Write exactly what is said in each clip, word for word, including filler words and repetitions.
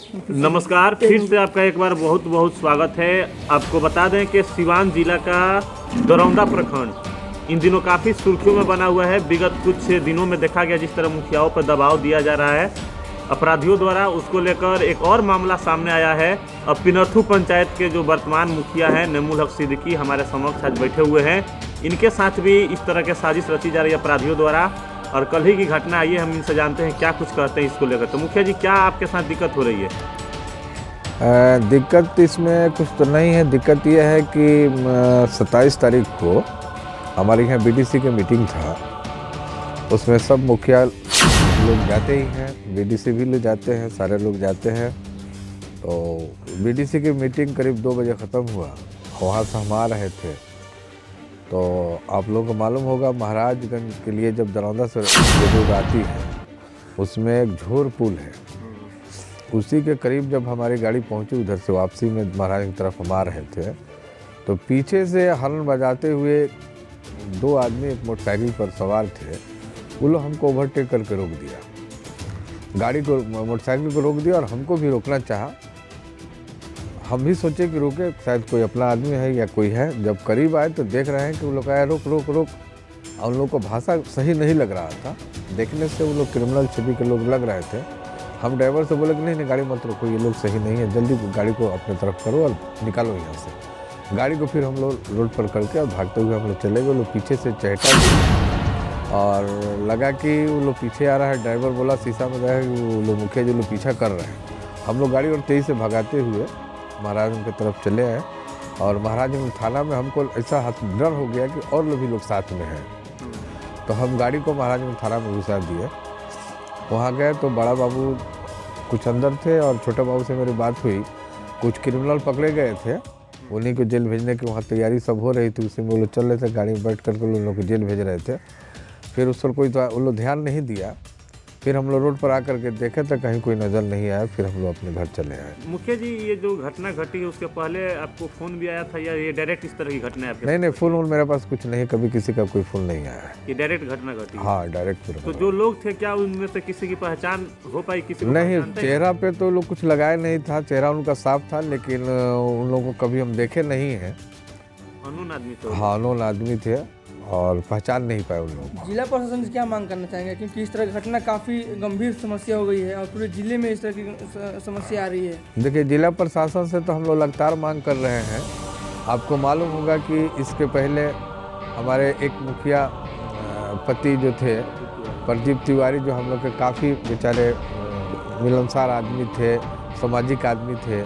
नमस्कार, फिर से आपका एक बार बहुत बहुत स्वागत है। आपको बता दें कि सिवान जिला का दरौंदा प्रखंड इन दिनों काफ़ी सुर्खियों में बना हुआ है। विगत कुछ दिनों में देखा गया जिस तरह मुखियाओं पर दबाव दिया जा रहा है अपराधियों द्वारा, उसको लेकर एक और मामला सामने आया है। अब पिनथू पंचायत के जो वर्तमान मुखिया हैं नेमुल हक सिद्दीकी हमारे समक्ष आज बैठे हुए हैं। इनके साथ भी इस तरह के साजिश रची जा रही है अपराधियों द्वारा, और कल ही की घटना आई है। हम इनसे जानते हैं क्या कुछ कहते हैं इसको लेकर। तो मुखिया जी, क्या आपके साथ दिक्कत हो रही है? आ, दिक्कत इसमें कुछ तो नहीं है। दिक्कत यह है कि सत्ताईस तारीख को हमारे यहाँ बीडीसी की मीटिंग था, उसमें सब मुखिया लोग जाते ही हैं, बीडीसी भी लोग जाते हैं, सारे लोग जाते हैं। तो बीडीसी की मीटिंग करीब दो बजे ख़त्म हुआ, वहाँ से हम आ रहे थे। तो आप लोगों को मालूम होगा महाराजगंज के लिए जब दरौंदा से रोड आती है उसमें एक झोर पुल है, उसी के करीब जब हमारी गाड़ी पहुंची उधर से वापसी में महाराज की तरफ हम आ रहे थे, तो पीछे से हॉर्न बजाते हुए दो आदमी एक मोटरसाइकिल पर सवार थे। वो लोग हमको ओवरटेक करके रोक दिया, गाड़ी को, मोटरसाइकिल को रोक दिया और हमको भी रोकना चाहा। हम भी सोचे कि रोके, शायद कोई अपना आदमी है या कोई है। जब करीब आए तो देख रहे हैं कि वो लोग आए रोक रोक रोक। और उन लोग को भाषा सही नहीं लग रहा था, देखने से वो लोग क्रिमिनल छवि के लोग लग रहे थे। हम ड्राइवर से बोले कि नहीं नहीं गाड़ी मत रोको, ये लोग सही नहीं है, जल्दी गाड़ी को अपने तरफ करो और निकालो यहाँ से। गाड़ी को फिर हम लोग रोड पर करके और भागते हुए हम लोग चले गए। लोग पीछे से चहटा और लगा कि वो लोग पीछे आ रहा है। ड्राइवर बोला शीशा में गया कि वो लोग मुखिया जो लोग पीछा कर रहे हैं। हम लोग गाड़ी और तेज़ी से भगाते हुए महाराजगंज की तरफ चले आए और महाराजगंज थाना में हमको ऐसा डर हो गया कि और लोग भी लोग साथ में हैं। तो हम गाड़ी को महाराजगंज थाना में घुसा दिए। वहाँ गए तो बड़ा बाबू कुछ अंदर थे और छोटे बाबू से मेरी बात हुई। कुछ क्रिमिनल पकड़े गए थे, उन्हीं को जेल भेजने की वहाँ तैयारी सब हो रही थी। उसी में वो लोग चल रहे थे, गाड़ी में बैठ करके उन लोग को जेल भेज रहे थे। फिर उस पर कोई तो वो लोग ध्यान नहीं दिया। फिर हम लोग रोड पर आकर के देखे तो कहीं कोई नज़र नहीं आया। फिर हम लोग अपने घर चले आए। मुखिया जी, ये जो घटना घटी है उसके पहले आपको फ़ोन भी आया था या ये डायरेक्ट इस तरह की घटना है आपके? नहीं नहीं, फ़ोन वोन मेरे पास कुछ नहीं, कभी किसी का कोई फ़ोन नहीं आया है। ये डायरेक्ट घटना घटी? हाँ, डायरेक्ट। तो जो लोग थे क्या उनमें से किसी की पहचान हो पाई? किसी को नहीं, चेहरा पे तो लोग कुछ लगाए नहीं था, चेहरा उनका साफ था, लेकिन उन लोगों को कभी हम देखे नहीं हैं। अननोन आदमी थे? हाँ, अननोन आदमी थे और पहचान नहीं पाए उन लोग। जिला प्रशासन से क्या मांग करना चाहेंगे, क्योंकि इस तरह की घटना काफ़ी गंभीर समस्या हो गई है और पूरे जिले में इस तरह की समस्या आ रही है? देखिए, जिला प्रशासन से तो हम लोग लगातार मांग कर रहे हैं। आपको मालूम होगा कि इसके पहले हमारे एक मुखिया पति जो थे प्रदीप तिवारी, जो हम लोग के काफ़ी बेचारे मिलनसार आदमी थे, सामाजिक आदमी थे,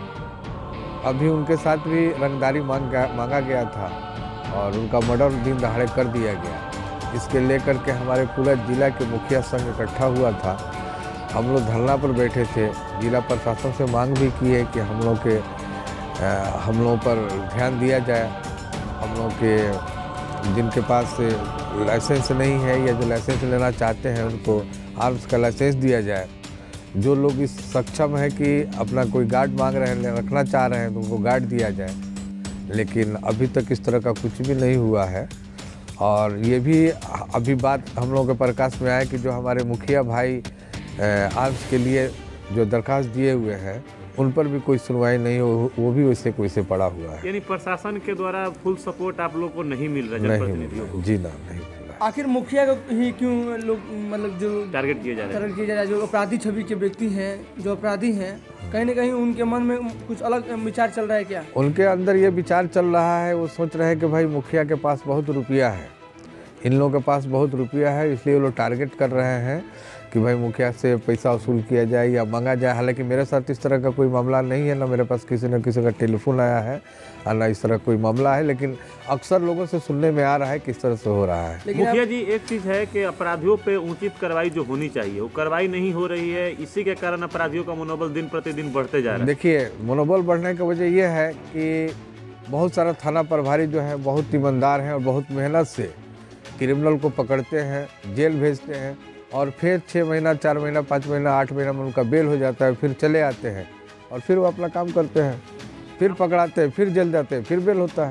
अभी उनके साथ भी रंगदारी मांग मांगा गया था और उनका मर्डर दिन दहाड़े कर दिया गया। इसके लेकर के हमारे पूरा जिला के मुखिया संघ इकट्ठा हुआ था। हम लोग धरना पर बैठे थे, जिला प्रशासन से मांग भी की है कि हम लोग के हम लोगों पर ध्यान दिया जाए। हम लोग के जिनके पास लाइसेंस नहीं है या जो लाइसेंस लेना चाहते हैं उनको आर्म्स का लाइसेंस दिया जाए। जो लोग इस सक्षम है कि अपना कोई गार्ड मांग रहे हैं, रखना चाह रहे हैं, तो उनको गार्ड दिया जाए। लेकिन अभी तक इस तरह का कुछ भी नहीं हुआ है। और ये भी अभी बात हम लोगों के प्रकाश में आया कि जो हमारे मुखिया भाई आर्म्स के लिए जो दरखास्त दिए हुए हैं उन पर भी कोई सुनवाई नहीं हो, वो भी वैसे कोई से पड़ा हुआ है। यानी प्रशासन के द्वारा फुल सपोर्ट आप लोग को नहीं मिल रहा? नहीं मिल रहा, जी ना, नहीं मिल रहा। आखिर मुखिया को ही क्यों लोग मतलब जो टारगेट किए जा रहे हैं? टारगेट किए जा रहे हैं जो अपराधी छवि के व्यक्ति हैं, जो अपराधी हैं, कहीं ना कहीं उनके मन में कुछ अलग विचार चल रहा है क्या? उनके अंदर ये विचार चल रहा है, वो सोच रहे हैं कि भाई मुखिया के पास बहुत रुपया है, इन लोगों के पास बहुत रुपया है, इसलिए वो लोग टारगेट कर रहे हैं कि भाई मुखिया से पैसा वसूल किया जाए या मांगा जाए। हालांकि मेरे साथ इस तरह का कोई मामला नहीं है, ना मेरे पास किसी न किसी का टेलीफोन आया है और ना इस तरह कोई मामला है, लेकिन अक्सर लोगों से सुनने में आ रहा है किस तरह से हो रहा है। मुखिया जी, एक चीज़ है कि अपराधियों पे उचित कार्रवाई जो होनी चाहिए वो कार्रवाई नहीं हो रही है, इसी के कारण अपराधियों का मनोबल दिन प्रतिदिन बढ़ते जा रहा है। देखिए, मनोबल बढ़ने की वजह यह है कि बहुत सारा थाना प्रभारी जो है बहुत ईमानदार हैं और बहुत मेहनत से क्रिमिनल को पकड़ते हैं, जेल भेजते हैं और फिर छः महीना, चार महीना, पाँच महीना, आठ महीना में उनका बेल हो जाता है। फिर चले आते हैं और फिर वो अपना काम करते हैं, फिर पकड़ाते हैं, फिर जेल जाते हैं, फिर बेल होता है।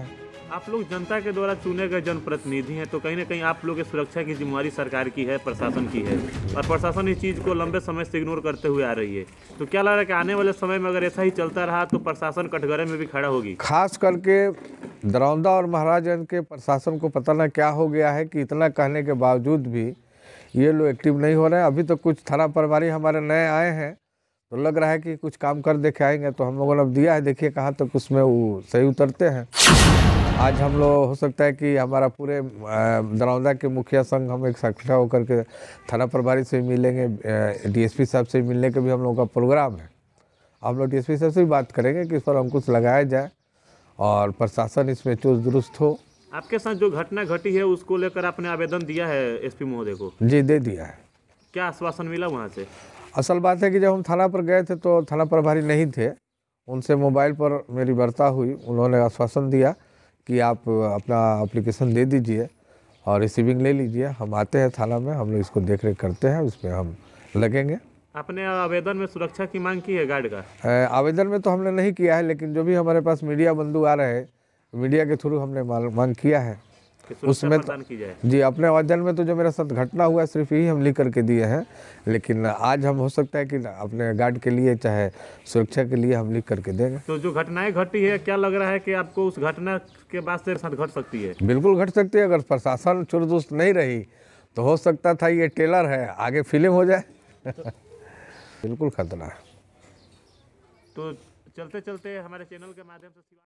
आप लोग जनता के द्वारा चुने गए जनप्रतिनिधि हैं, तो कहीं ना कहीं आप लोग की सुरक्षा की जिम्मेवारी सरकार की है, प्रशासन की है, और प्रशासन इस चीज़ को लंबे समय से इग्नोर करते हुए आ रही है। तो क्या लग रहा है कि आने वाले समय में अगर ऐसा ही चलता रहा तो प्रशासन कटघरे में भी खड़ा होगी? खास करके दरौंदा और महाराजगंज के प्रशासन को पता ना क्या हो गया है कि इतना कहने के बावजूद भी ये लोग एक्टिव नहीं हो रहे हैं। अभी तो कुछ थाना प्रभारी हमारे नए आए हैं, तो लग रहा है कि कुछ काम कर देखे आएंगे, तो हम लोगों ने अब दिया है, देखिए कहाँ तक उसमें वो सही उतरते हैं। आज हम लोग हो सकता है कि हमारा पूरे दरौंदा के मुखिया संघ हम एक इकट्ठा होकर के थाना प्रभारी से मिलेंगे, डीएसपी साहब से मिलने का भी हम लोगों का प्रोग्राम है। हम लोग डीएसपी साहब से भी बात करेंगे कि इस पर अंकुश लगाया जाए और प्रशासन इसमें चुस्त दुरुस्त हो। आपके साथ जो घटना घटी है उसको लेकर आपने आवेदन दिया है एसपी महोदय को? जी दे दिया है। क्या आश्वासन मिला वहाँ से? असल बात है कि जब हम थाना पर गए थे तो थाना प्रभारी नहीं थे, उनसे मोबाइल पर मेरी वार्ता हुई। उन्होंने आश्वासन दिया कि आप अपना एप्लीकेशन दे दीजिए और रिसीविंग ले लीजिए, हम आते हैं थाना में, हम लोग इसको देख रेख करते हैं, उसमें हम लगेंगे। आपने आवेदन में सुरक्षा की मांग की है गार्ड का? आवेदन में तो हमने नहीं किया है, लेकिन जो भी हमारे पास मीडिया बंधु आ रहे हैं, मीडिया के थ्रू हमने मांग किया है उसमें तो, की जाए। जी अपने आवेदन में तो जो मेरे साथ घटना हुआ है सिर्फ यही हम लिख करके दिए हैं, लेकिन आज हम हो सकता है कि अपने गार्ड के लिए चाहे सुरक्षा के लिए हम लिख करके देंगे। तो जो घटनाएं घटी है, क्या लग रहा है कि आपको उस घटना के बाद से साथ घट सकती है? बिल्कुल घट सकती है। अगर प्रशासन चुरदुरुस्त नहीं रही तो हो सकता था ये टेलर है, आगे फिल्म हो जाए। बिल्कुल खतरा है। तो चलते चलते हमारे चैनल के माध्यम से